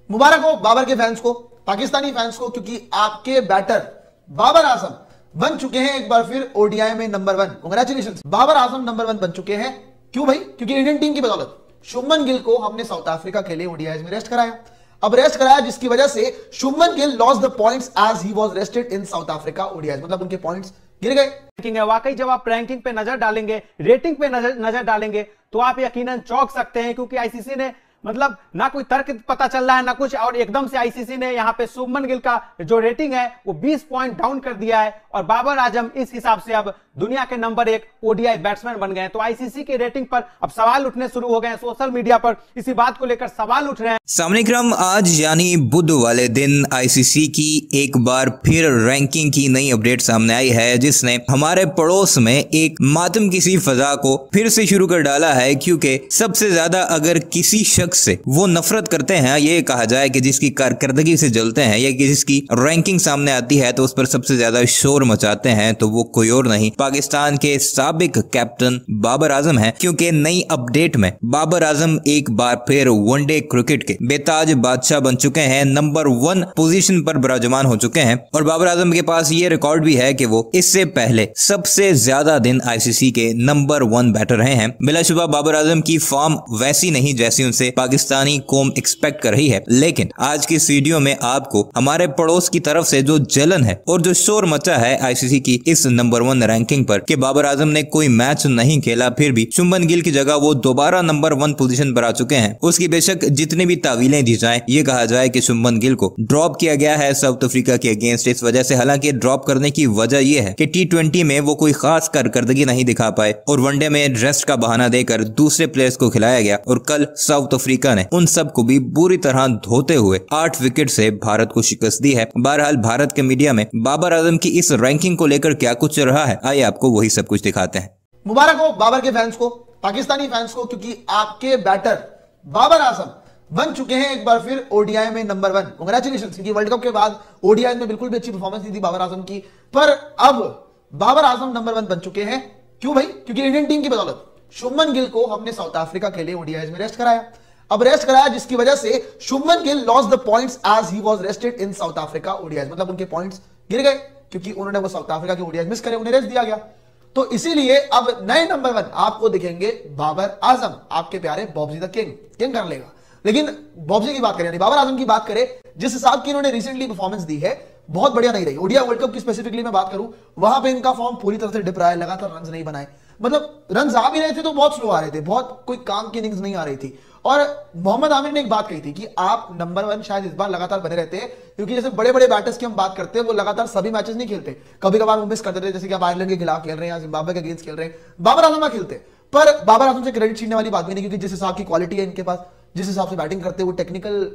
मुबारक हो बाबर के फैंस को, पाकिस्तानी फैंस को, क्योंकि आपके बैटर बाबर आजम बन चुके हैं एक बार फिर ओडीआई में number 1। Congratulations, Babar Azam number 1 बन चुके हैं। क्यों भाई? क्योंकि इंडियन टीम की बदौलत शुभमन गिल को हमने साउथ अफ्रीका के लिए ओडीआई में रेस्ट कराया। अब रेस्ट कराया जिसकी वजह से Shubman Gill lost the points as he was rested in South Africa ODI, मतलब उनके पॉइंट्स गिर गए। रैंकिंग है वाकई, जब आप रैंकिंग पे नजर डालेंगे, रेटिंग पे नजर डालेंगे तो आप यकीनन चौंक सकते हैं, क्योंकि आईसीसी ने मतलब ना कोई तर्क पता चल रहा है ना कुछ, और एकदम से आईसीसी ने यहां पे शुभमन गिल का जो रेटिंग है वो 20 पॉइंट डाउन कर दिया है और बाबर आजम इस हिसाब से अब दुनिया के नंबर 1 ओडीआई बैट्समैन बन गए। तो आईसीसी के रेटिंग पर अब सवाल उठने शुरू हो गए हैं, सोशल मीडिया पर इसी बात को लेकर सवाल उठ रहे हैं। सामने क्रम आज यानी बुध वाले दिन आईसीसी की एक बार फिर रैंकिंग की नई अपडेट सामने आई है, जिसने हमारे पड़ोस में एक मातम की सी फजा को फिर से शुरू कर डाला है। क्योंकि सबसे ज्यादा अगर किसी शख्स से वो नफरत करते हैं, ये कहा जाए कि जिसकी कारकर्दगी से जलते हैं या कि जिसकी रैंकिंग सामने आती है तो उस पर सबसे ज्यादा शोर मचाते हैं, तो वो कोई और नहीं पाकिस्तान के साबिक कैप्टन बाबर आजम है। क्योंकि नई अपडेट में बाबर आजम एक बार फिर वनडे क्रिकेट के बेताज बादशाह बन चुके हैं, नंबर 1 पोजीशन पर विराजमान हो चुके हैं। और बाबर आजम के पास ये रिकॉर्ड भी है कि वो इससे पहले सबसे ज्यादा दिन आईसीसी के नंबर 1 बैटर रहे हैं। बिलाशुबा बाबर आजम की फॉर्म वैसी नहीं जैसी उनसे पाकिस्तानी कौम एक्सपेक्ट कर रही है, लेकिन आज की इस वीडियो में आपको हमारे पड़ोस की तरफ से जो जलन है और जो शोर मचा है आईसीसी की इस नंबर 1 रैंकिंग पर कि बाबर आजम ने कोई मैच नहीं खेला फिर भी शुभमन गिल की जगह वो दोबारा नंबर 1 पोजीशन पर आ चुके हैं, उसकी बेशक जितनी भी तावीलें दी जाएं, ये कहा जाए कि शुभमन गिल को ड्रॉप किया गया है साउथ अफ्रीका के अगेंस्ट इस वजह से। हालांकि ड्रॉप करने की वजह यह है कि टी20 में वो कोई खास कारकर्दगी नहीं दिखा पाए और वनडे में रेस्ट का बहाना देकर दूसरे प्लेयर्स को खिलाया गया और कल साउथ अफ्रीका ने उन सबको भी बुरी तरह धोते हुए 8 विकेट से भारत को शिकस्त दी है। बहरहाल भारत के मीडिया में बाबर आजम की इस रैंकिंग को लेकर क्या कुछ रहा है, आइए आपको वही सब कुछ दिखाते हैं। मुबारक हो बाबर के फैंस को, पाकिस्तानी फैंस को, क्योंकि आपके बैटर बाबर आजम बन चुके हैं एक बार फिर ओडीआई में नंबर 1। कांग्रेचुलेशंस, क्योंकि वर्ल्ड कप के बाद ओडीआई में बिल्कुल भी अच्छी परफॉर्मेंस नहीं थी बाबर आजम की, पर अब बाबर आजम नंबर 1 बन चुके हैं। क्यों भाई? क्योंकि इंडियन टीम की बदौलत शुभमन गिल को हमने साउथ अफ्रीका के लिए ओडीआई में रेस्ट कराया। अब रेस्ट कराया जिसकी वजह से Shubman Gill lost the points as he was rested in South Africa ODI, मतलब उनके पॉइंट्स गिर गए क्योंकि उन्होंने वो साउथ अफ्रीका के ओडीआई मिस करे, उन्हें रेस्ट दिया गया। तो इसीलिए अब नए नंबर 1 आपको दिखेंगे बाबर आजम, आपके प्यारे बॉबजी द किंग कर लेगा। लेकिन बॉबजी की बात करें यानी बाबर आजम की बात करें, जिस हिसाब की इन्होंने रिसेंटली परफॉर्मेंस दी है बहुत बढ़िया नहीं रही। ओडीआई वर्ल्ड कप की स्पेसिफिकली मैं बात करूं, वहां पे इनका फॉर्म पूरी तरह से डिप रहा है, लगातार रन नहीं बनाए, मतलब रन आ भी रहे थे तो बहुत स्लो आ रहे थे, बहुत कोई काम की इनिंग्स नहीं आ रही थी। और मोहम्मद आमिर ने एक बात कही थी कि आप नंबर 1 शायद इस बार लगातार बने रहते हैं, क्योंकि जैसे बड़े बड़े बैटर्स की हम बात करते हैं वो लगातार सभी मैचेस नहीं खेलते, कभी कभार वो मिस कर देते, जैसे कि आप आयरलैंड के खिलाफ खेल रहे हैं या जिम्बाब्वे के अगेंस्ट खेल रहे हैं, बाबर आजम ना खेलते। पर बाबर आजम से क्रेडिट छीनने वाली बात भी नहीं, क्योंकि जिस हिसाब की क्वालिटी है इनके पास, जिस हिसाब से बैटिंग करते हैं, वो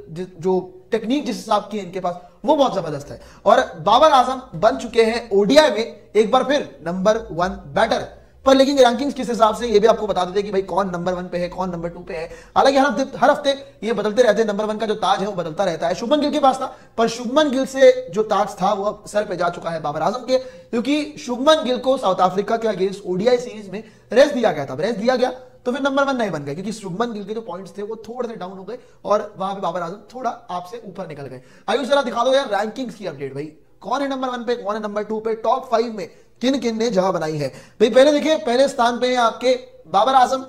टेक्निक जिस हिसाब की है इनके पास वो बहुत जबरदस्त है। और बाबर आजम बन चुके हैं ओडीआई में एक बार फिर नंबर 1 बैटर। पर लेकिन रैंकिंग्स किस हिसाब से ये भी आपको बता देते हैं कि भाई कौन नंबर 1 पे है, कौन नंबर 2 पे है। हालांकि हर हफ्ते ये बदलते रहते हैं, नंबर 1 का जो ताज है वो बदलता रहता है। शुभमन गिल के पास था, पर शुभमन गिल से जो ताज था वो अब सर पे जा चुका है बाबर आजम के, क्योंकि शुभमन गिल को साउथ अफ्रीका के अगेंस्ट ओडीआई सीरीज में रेस्ट दिया गया था। रेस्ट दिया गया तो फिर नंबर 1 नहीं बन गए, क्योंकि शुभमन गिल के जो पॉइंट्स थे वो थोड़े से डाउन हो गए और वहां पे बाबर आजम थोड़ा आपसे ऊपर निकल गए। आयुष जरा दिखा दो यार रैंकिंग्स की अपडेट, भाई कौन है नंबर 1 पे, कौन है नंबर 2 पे, टॉप 5 में किन किन ने जगह बनाई है। भाई पहले देखिए, पहले स्थान पे है आपके बाबर आजम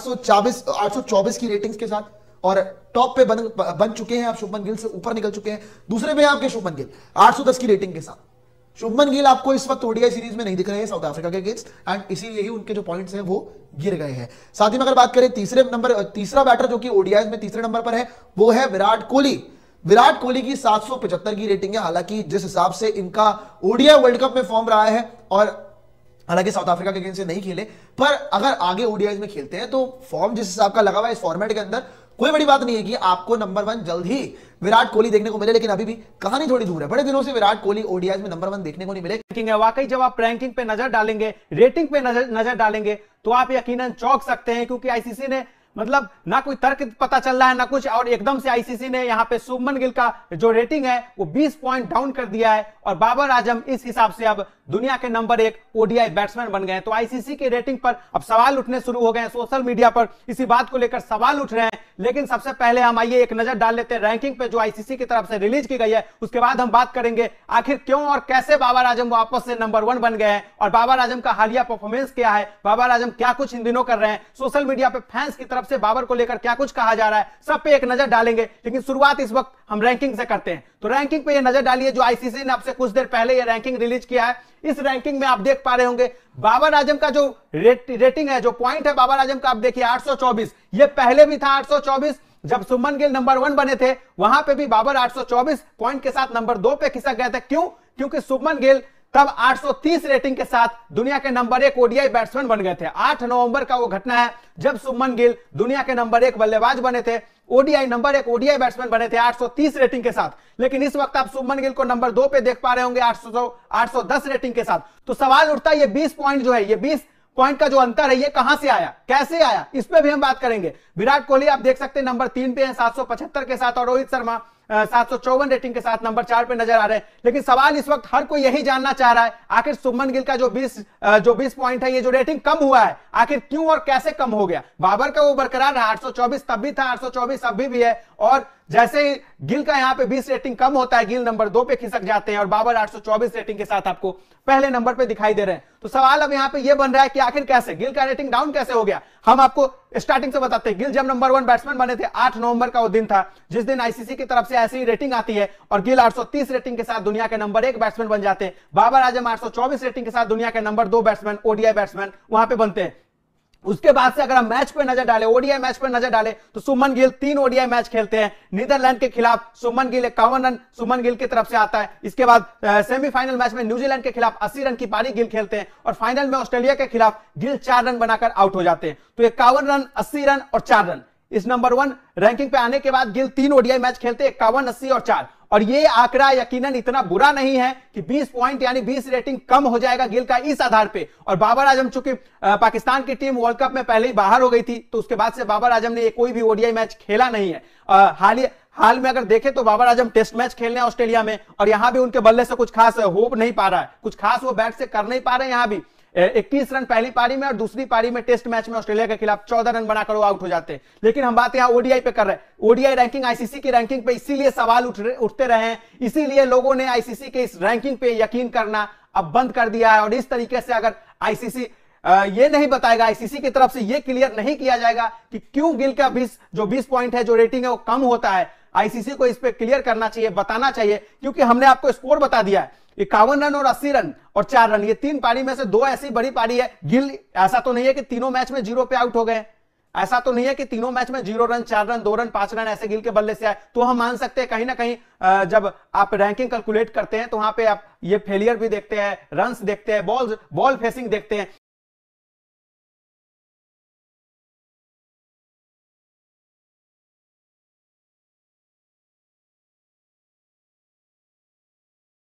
824 की रेटिंग्स के साथ, और टॉप पे बन चुके हैं आप, शुभमन गिल से ऊपर निकल चुके हैं। दूसरे पे आपके शुभमन गिल 810 की रेटिंग के साथ। शुभमन गिल आपको इस वक्त ओडीआई सीरीज में नहीं दिख रहे हैं साउथ अफ्रीका के अगेंस्ट, एंड इसीलिए ही उनके जो पॉइंट्स हैं वो गिर गए हैं। साथ ही में अगर बात करें तीसरा बैटर जो कि ओडीआई में तीसरे नंबर पर है वो है विराट कोहली। विराट कोहली की 775 की रेटिंग है। हालांकि जिस हिसाब से इनका ओडीआई वर्ल्ड कप में फॉर्म रहा है, और हालांकि साउथ अफ्रीका के अगेंस्ट से नहीं खेले, पर अगर आगे ओडीआई में खेलते हैं तो फॉर्म जिस हिसाब का लगा हुआ है इस फॉर्मेट के अंदर, कोई बड़ी बात नहीं है कि आपको नंबर 1 जल्द ही विराट कोहली देखने को मिले। लेकिन अभी भी कहानी थोड़ी दूर है, बड़े दिनों से विराट कोहली ओडीआई में नंबर 1 देखने को नहीं मिले। रैंकिंग है वाकई, जब आप रैंकिंग पे नजर डालेंगे, रेटिंग पे नजर डालेंगे तो आप यकीनन चौंक सकते हैं, क्योंकि आईसीसी ने मतलब ना कोई तर्क पता चल रहा है ना कुछ, और एकदम से आईसीसी ने यहाँ पे शुभमन गिल का जो रेटिंग है वो 20 पॉइंट डाउन कर दिया है और बाबर आजम इस हिसाब से अब दुनिया के नंबर 1 ओडीआई बैट्समैन बन गए हैं। तो आईसीसी की रेटिंग पर अब सवाल उठने शुरू हो गए हैं, सोशल मीडिया पर इसी बात को लेकर सवाल उठ रहे हैं। लेकिन सबसे पहले हम आइए एक नजर डाल लेते हैं रैंकिंग पे जो आईसीसी की तरफ से रिलीज की गई है। उसके बाद हम बात करेंगे आखिर क्यों और कैसे बाबर आजम वापस से नंबर 1 बन गए हैं और बाबर आजम का हालिया परफॉर्मेंस क्या है, बाबर आजम क्या कुछ इन दिनों कर रहे हैं, सोशल मीडिया पे फैंस की तरफ से बाबर को लेकर क्या कुछ कहा जा रहा है, सब पे एक नजर डालेंगे। लेकिन शुरुआत इस वक्त हम रैंकिंग से करते हैं। तो रैंकिंग पे ये नजर डालिए जो आईसीसी ने आपसे कुछ देर पहले ये रैंकिंग रिलीज किया है। इस रैंकिंग में आप देख पा रहे होंगे बाबर आजम का जो रेटिंग है, जो पॉइंट है बाबर आजम का, आप देखिए 824। ये पहले भी था 824, जब शुभमन गिल नंबर 1 बने थे वहां पे भी बाबर 824 पॉइंट के साथ नंबर 2 पे खिसक गए थे। क्यों? क्योंकि शुभमन गिल तब 830 रेटिंग के साथ दुनिया के नंबर 1 ओडीआई बैट्समैन बन गए थे। 8 नवंबर का वो घटना है जब शुभमन गिल दुनिया के नंबर 1 बल्लेबाज बने थे, ओडीआई नंबर 1 ओडीआई बैट्समैन बने थे 830 रेटिंग के साथ। लेकिन इस वक्त आप शुभमन गिल को नंबर 2 पे देख पा रहे होंगे 810 रेटिंग के साथ। तो सवाल उठता है ये 20 पॉइंट जो है, ये 20 पॉइंट का जो अंतर है ये कहां से आया, कैसे आया, इस पे भी हम बात करेंगे। विराट कोहली आप देख सकते हैं नंबर 3 पे हैं 775 के साथ और रोहित शर्मा 754 रेटिंग के साथ नंबर 4 पे नजर आ रहे हैं। लेकिन सवाल इस वक्त हर कोई यही जानना चाह रहा है आखिर शुभमन गिल का जो 20 पॉइंट है, ये जो रेटिंग कम हुआ है, आखिर क्यों और कैसे कम हो गया। बाबर का वो बरकरार रहा 824 तब भी था, 824 अभी भी है, और जैसे ही गिल का यहां पे 20 रेटिंग कम होता है गिल नंबर 2 पे खिसक जाते हैं और बाबर 824 रेटिंग के साथ आपको पहले नंबर पे दिखाई दे रहे हैं। तो सवाल अब यहां पे ये बन रहा है कि आखिर कैसे गिल का रेटिंग डाउन कैसे हो गया। हम आपको स्टार्टिंग से बताते हैं। गिल जब नंबर 1 बैट्समैन बने थे 8 नवंबर का वो दिन था जिस दिन आईसीसी की तरफ से ऐसी रेटिंग आती है और गिल 830 रेटिंग के साथ दुनिया के नंबर 1 बैट्समैन बन जाते हैं। बाबर आजम 824 रेटिंग के साथ दुनिया के नंबर 2 बैट्समैन ओडीआई बैट्समैन वहां पे बनते हैं। उसके बाद से अगर हम मैच पे नजर डालें, ओडीआई मैच पे नजर डालें, तो शुभमन गिल 3 ओडीआई मैच खेलते हैं। नीदरलैंड के खिलाफ शुभमन गिल 51 रन शुभमन गिल की तरफ से आता है। इसके बाद सेमीफाइनल मैच में न्यूजीलैंड के खिलाफ 80 रन की पारी गिल खेलते हैं और फाइनल में ऑस्ट्रेलिया के खिलाफ गिल 4 रन बनाकर आउट हो जाते हैं। तो 51 रन, 80 रन और 4 रन, इस नंबर 1 रैंकिंग पे आने के बाद गिल 3 ओडीआई मैच खेलते हैं, 51, 80 और 4। और ये आंकड़ा यकीनन इतना बुरा नहीं है कि 20 पॉइंट यानी 20 रेटिंग कम हो जाएगा गिल का इस आधार पे। और बाबर आजम चूंकि पाकिस्तान की टीम वर्ल्ड कप में पहले ही बाहर हो गई थी, तो उसके बाद से बाबर आजम ने कोई भी ओडीआई मैच खेला नहीं है। हाल में अगर देखें तो बाबर आजम टेस्ट मैच खेलने ऑस्ट्रेलिया में, और यहां भी उनके बल्ले से कुछ खास होप नहीं पा रहा है, कुछ खास वो बैट से कर नहीं पा रहे हैं। यहां भी 21 रन पहली पारी में और दूसरी पारी में टेस्ट मैच में ऑस्ट्रेलिया के खिलाफ 14 रन बनाकर वो आउट हो जाते हैं। लेकिन हम बात यहां ओडीआई पे कर रहे हैं। ओडीआई रैंकिंग आईसीसी की रैंकिंग पे इसीलिए सवाल उठते रहे हैं, इसीलिए लोगों ने आईसीसी के इस रैंकिंग पे यकीन करना अब बंद कर दिया है। और इस तरीके से अगर आईसीसी ये नहीं बताएगा, आईसीसी की तरफ से ये क्लियर नहीं किया जाएगा कि क्यों गिल का 20 पॉइंट है जो रेटिंग है वो कम होता है, आईसीसी को इस पे क्लियर करना चाहिए, बताना चाहिए। क्योंकि हमने आपको स्कोर बता दिया है 51 रन और 80 रन और 4 रन, ये 3 पारी में से 2 ऐसी बड़ी पारी है। गिल ऐसा तो नहीं है कि तीनों मैच में 0 पे आउट हो गए, ऐसा तो नहीं है कि तीनों मैच में 0 रन, 4 रन, 2 रन, 5 रन ऐसे गिल के बल्ले से आए। तो हम मान सकते हैं कहीं ना कहीं जब आप रैंकिंग कैलकुलेट करते हैं तो वहां पे आप ये फेलियर भी देखते हैं, रन्स देखते हैं, बॉल फेसिंग देखते हैं।